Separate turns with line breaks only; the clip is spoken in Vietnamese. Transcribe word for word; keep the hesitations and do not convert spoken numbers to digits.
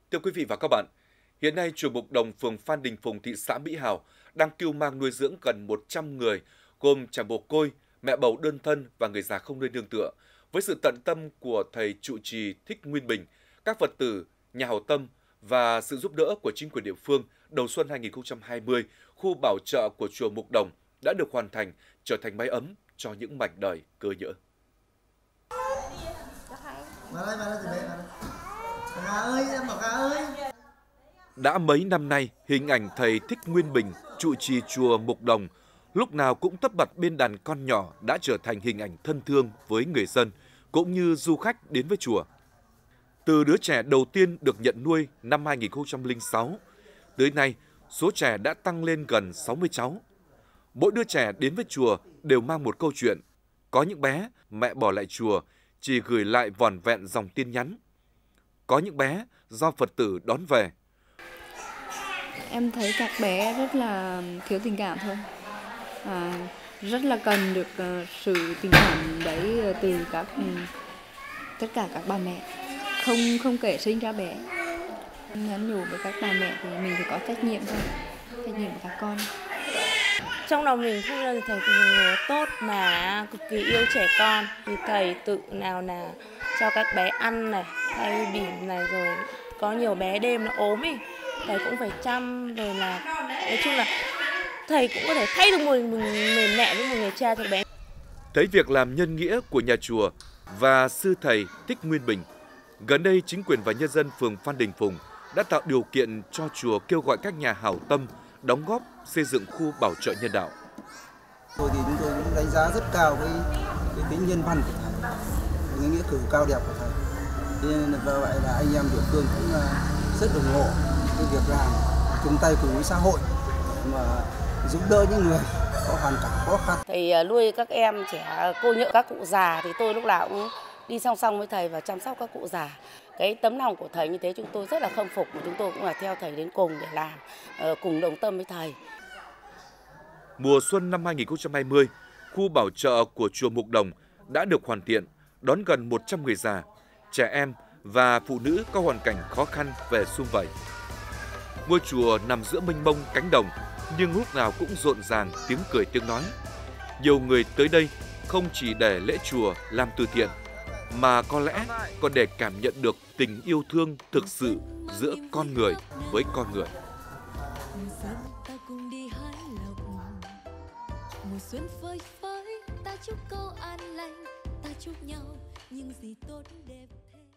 Thưa quý vị và các bạn, hiện nay chùa Mục Đồng, phường Phan Đình Phùng, thị xã Mỹ Hào đang cưu mang nuôi dưỡng gần một trăm người, gồm trẻ mồ côi, mẹ bầu đơn thân và người già không nơi nương tựa. Với sự tận tâm của thầy trụ trì Thích Nguyên Bình, các Phật tử, nhà hảo tâm và sự giúp đỡ của chính quyền địa phương, đầu xuân hai nghìn không trăm hai mươi, khu bảo trợ của chùa Mục Đồng đã được hoàn thành, trở thành mái ấm cho những mảnh đời cơ nhỡ.
Vào đây, vào đây, từ đây, vào đây. Gà ơi, em bảo gà ơi.
Đã mấy năm nay, hình ảnh thầy Thích Nguyên Bình, trụ trì chùa Mục Đồng, lúc nào cũng tất bật bên đàn con nhỏ đã trở thành hình ảnh thân thương với người dân, cũng như du khách đến với chùa. Từ đứa trẻ đầu tiên được nhận nuôi năm hai nghìn không trăm lẻ sáu, tới nay, số trẻ đã tăng lên gần sáu mươi cháu. Mỗi đứa trẻ đến với chùa đều mang một câu chuyện. Có những bé, mẹ bỏ lại chùa, chỉ gửi lại vỏn vẹn dòng tin nhắn. Có những bé do Phật tử đón về.
Em thấy các bé rất là thiếu tình cảm thôi. À, rất là cần được uh, sự tình cảm đấy từ các um, tất cả các bà mẹ, không không kể sinh ra bé. Nhắn nhủ với các bà mẹ thì mình phải có trách nhiệm thôi, trách nhiệm với các con.
Trong lòng mình không là thầy là người tốt mà cực kỳ yêu trẻ con, thì thầy tự nào là cho các bé ăn này, thay bỉm này, rồi có nhiều bé đêm nó ốm ấy, thầy cũng phải chăm, rồi là nói chung là thầy cũng có thể thay được một người mẹ với một người cha cho bé.
Thấy việc làm nhân nghĩa của nhà chùa và sư thầy Thích Nguyên Bình, gần đây chính quyền và nhân dân phường Phan Đình Phùng đã tạo điều kiện cho chùa kêu gọi các nhà hảo tâm đóng góp xây dựng khu bảo trợ nhân đạo.
Tôi thì chúng tôi cũng đánh giá rất cao cái, cái tính nhân văn của thầy, cái nghĩa cử cao đẹp của thầy. Nên là vậy là anh em địa phương cũng rất ủng hộ cái việc làm, chung tay cùng với xã hội mà giúp đỡ những người có hoàn cảnh khó khăn.
Thầy nuôi các em trẻ cô nhỡ các cụ già thì tôi lúc nào cũng đi song song với thầy và chăm sóc các cụ già. Cái tấm lòng của thầy như thế chúng tôi rất là khâm phục, và chúng tôi cũng là theo thầy đến cùng để làm, cùng đồng tâm với thầy.
Mùa xuân năm hai nghìn không trăm hai mươi, khu bảo trợ của chùa Mục Đồng đã được hoàn thiện, đón gần một trăm người già, trẻ em và phụ nữ có hoàn cảnh khó khăn về sum vầy. Ngôi chùa nằm giữa mênh mông cánh đồng, nhưng lúc nào cũng rộn ràng tiếng cười tiếng nói. Nhiều người tới đây không chỉ để lễ chùa làm từ thiện, mà có lẽ còn để cảm nhận được tình yêu thương thực sự giữa con người với con người.
Mùa xuân phơi phới, ta chúc câu an lành, ta chúc nhau những gì tốt đẹp.